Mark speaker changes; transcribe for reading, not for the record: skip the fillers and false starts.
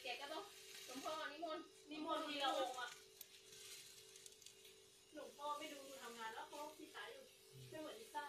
Speaker 1: ก็ต้องหลวงพ่อนิมนต์
Speaker 2: ทีละองค์อ่ะหลวงพ่อไม่ดูทำงานแล้วพ่อพี่สายอยู่ไม่เหมือนลิซ่า